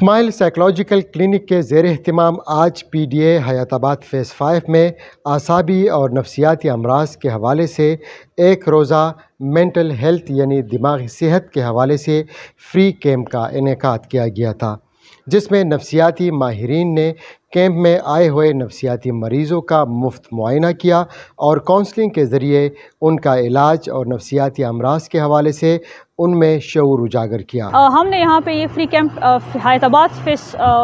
Smile psychological clinic के ज़ेर एहतमाम आज PDA हयाताबाद फ़ेज़ 5 में आसाबी और नफ्सियाती अमराज के हवाले से एक रोज़ा मेंटल हेल्थ यानी दिमागी सेहत के हवाले से फ्री कैंप का इनेकाद किया गया था, जिसमें नफ्सियाती माहिरीन ने कैंप में आए हुए नफ्सियाती मरीज़ों का मुफ्त मुआयना किया और काउंसलिंग के ज़रिए उनका इलाज और नफ्सियाती अमराज के हवाले से उनमें शऊर उजागर किया। हमने यहाँ पे ये free camp Hayatabad phase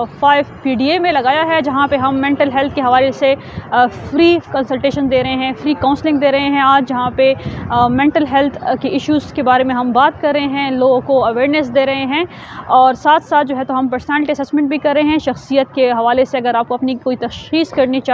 5 PDA में लगाया है, जहाँ पे हम मेंटल हेल्थ के हवाले से फ्री कंसल्टेशन दे रहे हैं, फ्री काउंसलिंग दे रहे हैं। आज जहाँ पे मेंटल हेल्थ के इश्यूज़ के बारे में हम बात कर रहे हैं, लोगों को अवेयरनेस दे रहे हैं और साथ साथ जो है तो हम पर्सनालिटी असेसमेंट भी कर रहे हैं। शख्सियत के हवाले से अगर आपको अपनी कोई तशख़ीस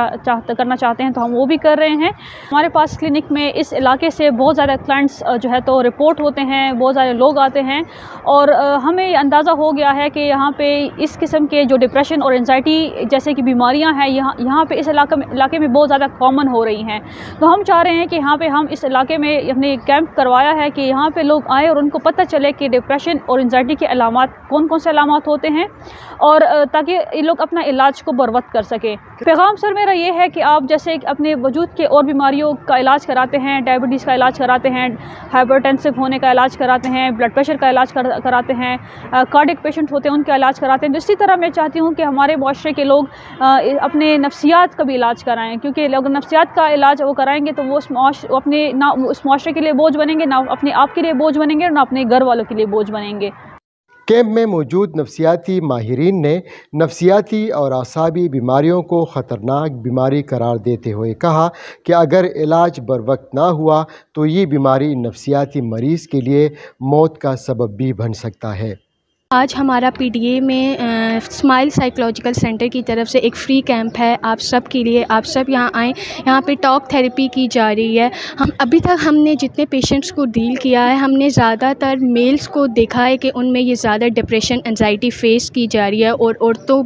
करना चाहते हैं तो हम वो भी कर रहे हैं। हमारे पास क्लिनिक में इस इलाके से बहुत ज़्यादा क्लाइंट्स जो है तो रिपोर्ट होते हैं, बहुत सारे लोग आते हैं और हमें ये अंदाज़ा हो गया है कि यहाँ पे इस किस्म के जो डिप्रेशन और एंजाइटी जैसे कि बीमारियाँ हैं यहाँ पे इस इलाके में बहुत ज़्यादा कॉमन हो रही हैं। तो हम चाह रहे हैं कि यहाँ पे हम इस इलाके में अपने कैंप करवाया है कि यहाँ पे लोग आए और उनको पता चले कि डिप्रेशन और एंजाइटी के अलामात कौन कौन से अलामात होते हैं और ताकि ये लोग अपना इलाज को बरवक्त कर सकें। पैगाम सर मेरा ये है कि आप जैसे अपने वजूद के और बीमारियों का इलाज कराते हैं, डायबिटीज़ का इलाज कराते हैं, हाइपरटेंसिव होने का इलाज कराते हैं, ब्लड प्रेशर का इलाज कराते हैं, कार्डियक पेशेंट होते हैं उनका इलाज कराते हैं। तो इसी तरह मैं चाहती हूँ कि हमारे माशरे के लोग अपने नफ्सियात का भी इलाज कराएँ, क्योंकि अगर नफ्सियात का इलाज वो कराएंगे तो वो अपने ना उस माशरे के लिए बोझ बनेंगे, ना अपने आप के लिए बोझ बनेंगे और ना अपने घर वालों के लिए बोझ बनेंगे। कैंप में मौजूद नफ्सियाती माहिरीन ने नफ्सियाती और आसाबी बीमारियों को ख़तरनाक बीमारी करार देते हुए कहा कि अगर इलाज बर वक्त ना हुआ तो ये बीमारी नफ्सियाती मरीज़ के लिए मौत का सबब भी बन सकता है। आज हमारा PDA में स्माइल साइकोलॉजिकल सेंटर की तरफ से एक फ़्री कैंप है आप सब के लिए। आप सब यहाँ आएँ। यहाँ पे टॉक थेरेपी की जा रही है। हम अभी तक हमने जितने पेशेंट्स को डील किया है, हमने ज़्यादातर मेल्स को देखा है कि उनमें ये ज़्यादा डिप्रेशन एंजाइटी फ़ेस की जा रही है और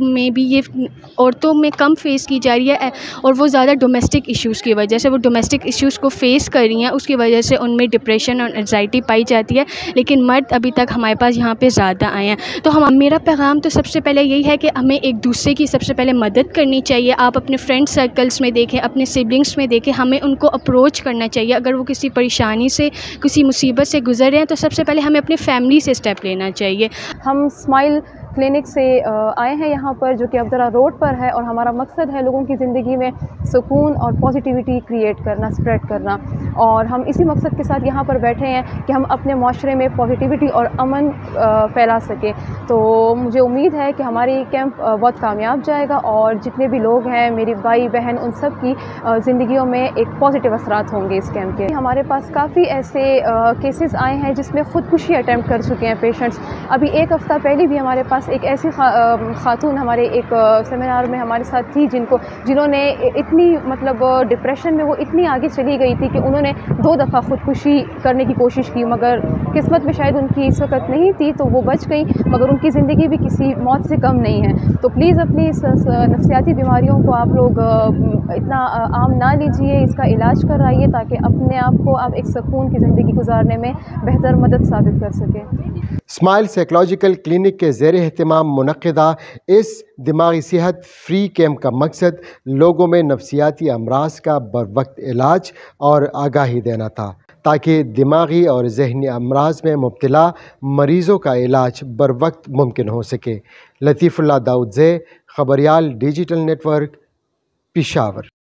औरतों में कम फ़ेस की जा रही है और वो ज़्यादा डोमेस्टिक इश्यूज़ की वजह से वो डोमेस्टिक इश्यूज़ को फ़ेस कर रही हैं, उसकी वजह से उनमें डिप्रेशन और एंजाइटी पाई जाती है। लेकिन मर्द अभी तक हमारे पास यहाँ पर ज़्यादा आए हैं। तो मेरा पैगाम तो सबसे पहले यही है कि हमें एक दूसरे की सबसे पहले मदद करनी चाहिए। आप अपने फ्रेंड सर्कल्स में देखें, अपने सिबलिंग्स में देखें, हमें उनको अप्रोच करना चाहिए। अगर वो किसी परेशानी से, किसी मुसीबत से गुजर रहे हैं तो सबसे पहले हमें अपनी फैमिली से स्टेप लेना चाहिए। हम स्माइल क्लिनिक से आए हैं यहाँ पर, जो कि अब्दुल्ला रोड पर है और हमारा मकसद है लोगों की ज़िंदगी में सुकून और पॉजिटिविटी क्रिएट करना, स्प्रेड करना। और हम इसी मकसद के साथ यहाँ पर बैठे हैं कि हम अपने माशरे में पॉजिटिविटी और अमन फैला सकें। तो मुझे उम्मीद है कि हमारी कैंप बहुत कामयाब जाएगा और जितने भी लोग हैं, मेरी भाई बहन, उन सब की ज़िंदगियों में एक पॉजिटिव असरात होंगे इस कैंप के। हमारे पास काफ़ी ऐसे केसेस आए हैं जिसमें ख़ुदकुशी अटैम्प्ट कर चुके हैं पेशेंट्स। अभी एक हफ़्ता पहले भी हमारे पास एक ऐसी खातून हमारे एक सेमिनार में हमारे साथ थी जिन्होंने इतनी मतलब डिप्रेशन में वो इतनी आगे चली गई थी कि उन्होंने 2 दफ़ा ख़ुदकुशी करने की कोशिश की, मगर किस्मत में शायद उनकी इस वक्त नहीं थी तो वो बच गई, मगर उनकी ज़िंदगी भी किसी मौत से कम नहीं है। तो प्लीज़ अपनी इस नफ्सियाती बीमारियों को आप लोग इतना आम ना लीजिए, इसका इलाज कराइए ताकि अपने आप को आप एक सुकून की ज़िंदगी गुजारने में बेहतर मदद साबित कर सकें। स्माइल साइकोलॉजिकल क्लिनिक के ज़ेर एहतमाम मुनक़्क़िदा इस दिमागी सेहत फ्री कैंप का मकसद लोगों में नफ्सियाती अमराज का बर वक्त इलाज और आगाही देना था, ताकि दिमागी और जहनी अमराज में मुब्तला मरीज़ों का इलाज बर वक्त मुमकिन हो सके। लतीफ़ुल्लाह दाऊद ज़े, ख़बरियाल डिजिटल नेटवर्क, पेशावर।